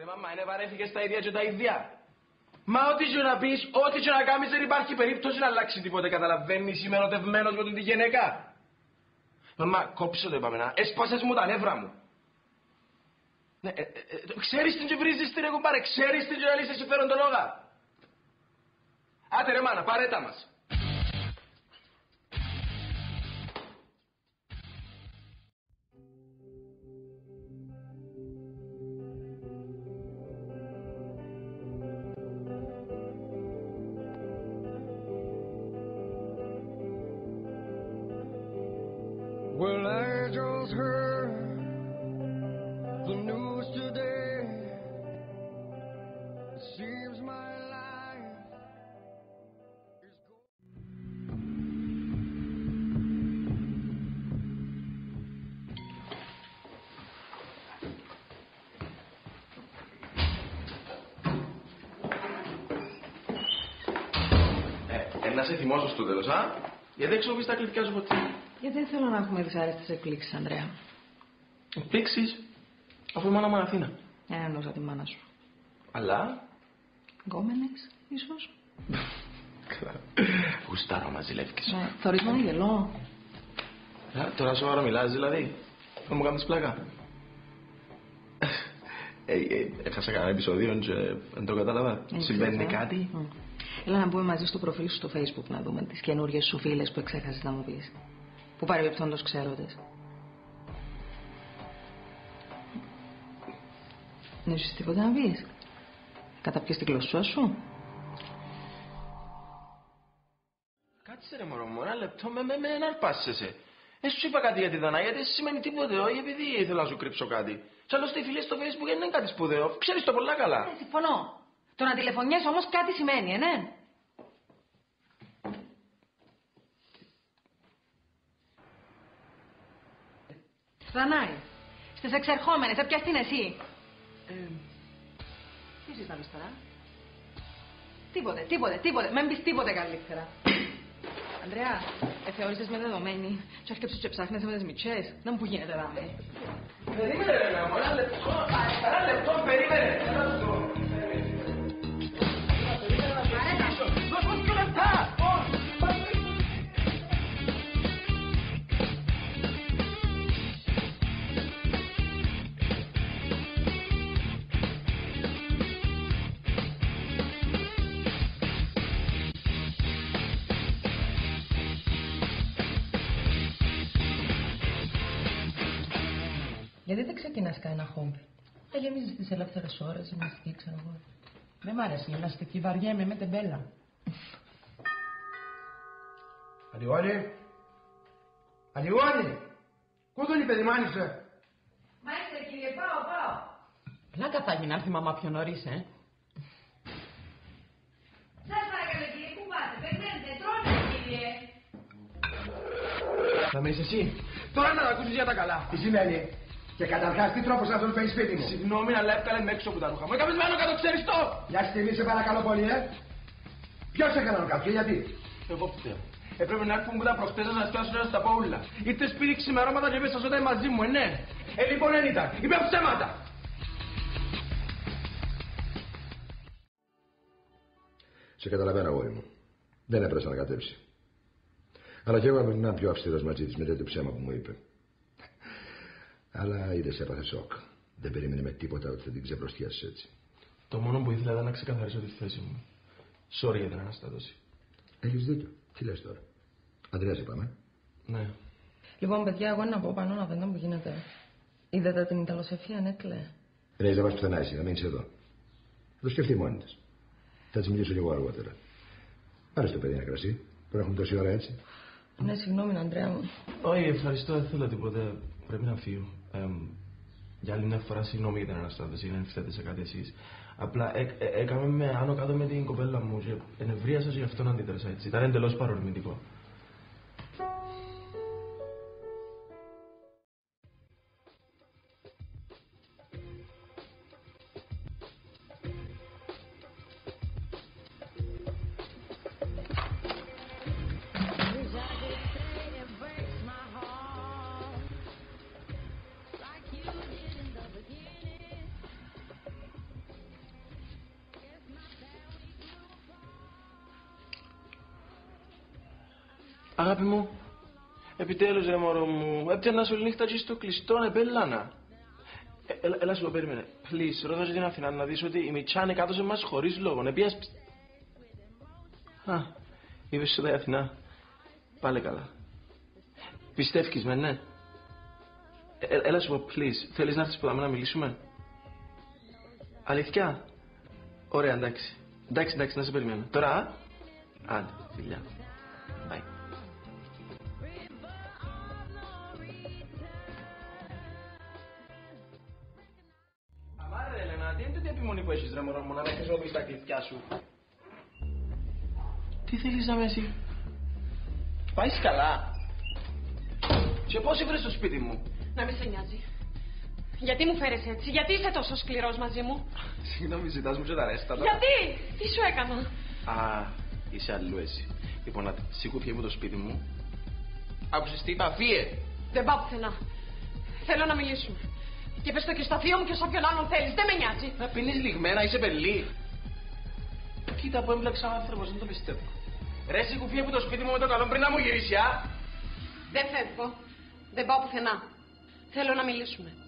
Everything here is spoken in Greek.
μαμά, είναι βαρέθηκες τα ίδια και τα ίδια. Μα ό,τι και να πεις, ό,τι και να κάνεις δεν υπάρχει περίπτωση να αλλάξει τίποτε, καταλαβαίνεις, είμαι ερωτευμένος με την γυναίκα. Μαμά, κόψε το είπαμε να, έσπασες μου τα νεύρα μου. Ναι, ξέρεις την και βρίζεις την εγώ πάρε, ξέρεις την και να λύσεις συμφέροντολόγα. Άτε ρε μάνα, πάρε τα μας. Well, I just heard the news today. It seems my life is Να σε θυμώσω στο τέλος, α? Γιατί δεν ξέρω τα κλειδιά σου ποτέ. Γιατί δεν θέλω να έχουμε δυσάρεστες εκπλήξεις, Ανδρέα. Εκπλήξεις, αφού η μάνα μου είναι Αθήνα. Εννοούσα τη μάνα σου. Αλλά... Γκόμενες, ίσως. Καλά. Γουστάρω μαζί λεύκες. Ναι, θωρείς μόνο γελό. Τώρα σοβαρό μιλάς δηλαδή. Θα μου κάνεις πλάκα. Έχασα κανένα επεισόδιο και δεν το κατάλαβα. Συμβαίνει κάτι. Έλα να μπούμε μαζί στο προφίλ σου στο Facebook να δούμε τις καινούριες σου φίλες που εξέχασες να μου πεις. Που παρεμπιπτόντως ξέροντες. Δεν έχεις τίποτα να πεις? Καταπιες την γλώσσα σου? Κάτσε ρε μωρό μου, ένα λεπτό με εναρπάσσεσαι. Σου είπα κάτι για τη Δανάη, γιατί σημαίνει τίποτε, όχι επειδή ήθελα να σου κρύψω κάτι. Σ' άλλωστε οι φίλες στο Facebook δεν είναι κάτι σπουδαίο, ξέρεις το πολλά καλά. Συμφωνώ. Το να τηλεφωνιές όμως κάτι σημαίνει, ναι. Δανάη, στις εξερχόμενες, έπιας την εσύ. Τι ζητάμε τώρα? Τίποτε, μην πεις τίποτε καλύτερα. Ανδρέα, θεώρησες με δεδομένη και έρχεψες και ψάχνεσαι με τις μητσές. Να μου που γίνεται δάμε. Περίμενε ρε ένα λεπτό, περίμενε. Γιατί δεν ξεκινάς κανένα χόμπι? Δεν γεμίζεις τις ελεύθερες ώρες, γυμναστική, ξέρω εγώ. Δεν μ' αρέσει η γυμναστική, βαριέμαι με τεμπέλα. Αλιγόνη! Πού τον είπε, δημάνισε? Μάλιστα κύριε, πάω. Πλάκα θα γίνει να έρθει η μαμά πιο νωρίς, Σας παρακαλώ κύριε, πού πάτε? Περιμένετε, τρώνε κύριε. Θα με είσαι εσύ. Τώρα να τα ακούσεις για τα καλά. Τι σημαίνει? Και καταρχάς τι τρόπος να τον φέρεις σπίτι μου? Συγγνώμη, αλλά έβγαλε με έξω από τα ρούχα μου. Έκαμε μένο κάτω, ξέρεις το! Μια στιγμή σε παρακαλώ πολύ, Ποιος έκανε να και γιατί? Εγώ φταίω. Έπρεπε να έρθουν που τα προχτές να σας πιάσουν να στα πω όλα. Ήρθε σπίτι ξημερώματα και πέσα όταν μαζί μου, ναι. Λοιπόν δεν ήταν. Είπε ψέματα. Σε καταλαβαίνω, αγόρι μου. Δεν έπρεπε να κατέψει. Αλλά και εγώ έπρεπε να είμαι πιο αυστηρός μαζί της με τέτοιο ψέμα που μου είπε. Αλλά είδες, έπαθε σοκ. Δεν περίμενε με τίποτα ότι θα την ξεπροστιάσεις έτσι. Το μόνο που ήθελα ήταν να ξεκαθαρίσω τη θέση μου. Sorry για την αναστάτωση. Έχεις δίκιο. Τι λες τώρα? Ανδρέας είπαμε. Ναι. Λοιπόν, παιδιά, εγώ να πω πάνω να δω που γίνεται. Είδατε την Ιταλοσοφία, ναι, κλαίει. Ρε, δεν πας πουθενά εσύ, να μείνεις εδώ. Θα το σκεφτεί μόνη της. Θα της μιλήσω κι εγώ αργότερα. Πάρε το παιδί ένα κρασί. Που έχουμε τόση ώρα έτσι. Ναι, συγγνώμη, Ανδρέα μου. Όχι, ευχαριστώ, δεν θέλω τίποτε. Πρέπει να φύγω. Για άλλη μια φορά, συγγνώμη για την αναστάτωση, δεν φταίτε σε κάτι εσείς. Απλά έκαμε με άνω κάτω με την κοπέλα μου και ενευρίασα και γι' αυτό να αντίδρασα έτσι. Ήταν εντελώς παρορμητικό. Αγάπη μου, επιτέλους ρε μωρό μου, έπιανα σου νύχτα και στο κλειστό, επέλανα. Έλα σου το περίμενε. Please, ρώτα την Αθηνά να δεις ότι η Μιτσάνη κάτω σε εμάς χωρίς λόγο. Α, είπες σου τα η Αθηνά. Πάλε καλά. Πιστεύεις με, ναι. Έλα σου πω, please, θέλεις να έρθεις ποτάμι να μιλήσουμε. Αλήθεια. Ωραία, εντάξει. Εντάξει, να σε περιμένω. Τώρα, άντε, φιλιά. Bye. Αμάρε, Έλενα, τι είναι τούτη επιμονή που έχεις, ρε μωρό μου, να με χρησιμοποιείς τα κλειδιά σου. Τι θέλεις να με εσύ. Πάεις καλά. Και πώς ήρθες στο σπίτι μου. Να μην σε νοιάζει. Γιατί μου φέρες έτσι, γιατί είσαι τόσο σκληρός μαζί μου. Συγγνώμη, ζητάς μου και τα ρέστα τώρα. Γιατί, τι σου έκανα. Α, είσαι αλλού εσύ. Λοιπόν, σήκω φύγε από το σπίτι μου. Άκουσες τι είπα, φύγε. Δεν πάω πουθενά. Θέλω να μιλήσουμε. Και πες το και στο θείο μου και σε όποιον άλλον θέλεις, δεν με νοιάζει. Να πίνεις λιγμένα, είσαι πελή. Κοίτα που έμπλεξα άνθρωπος, δεν το πιστεύω. Ρε, σήκω φύγε από το σπίτι μου με το καλό πριν να μου γυρίσει, α. Δεν φεύγω. Δεν πάω πουθενά. Θέλω να μιλήσουμε.